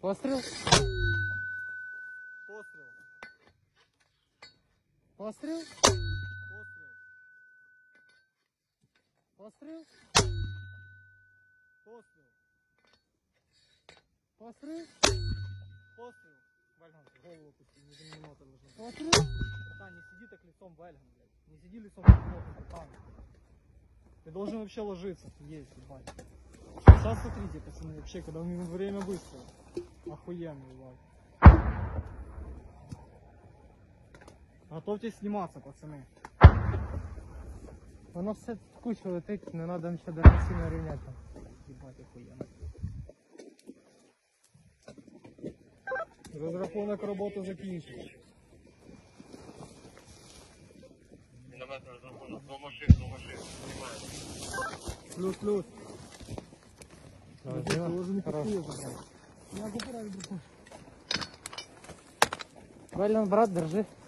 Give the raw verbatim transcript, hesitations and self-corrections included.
Постріл. Постріл. Постріл. Постріл. Постріл. Постріл. Постріл. Постріл. Вальган, голову опусти, не за минуту нужно. Постріл. Братан, не сиди так лицом, Вальган, блядь. Не сиди лицом к плоту, братан. Ты должен вообще ложиться. Есть, ебать. Сейчас смотрите, пацаны, вообще, когда у него время быстрое. Охуенно, ебать. Готовьтесь сниматься, пацаны. Воно все в кучу летить, не треба ще даже сильно рівняти. Ебать, охуенно. Розрахунок роботи закінчив. Кілометр розрахунок, до машин, до машин. Плюс-плюс. Давай, Ты зніма. уже не Хорош. купил забрать. Я купил, братан. Вален, брат, держи.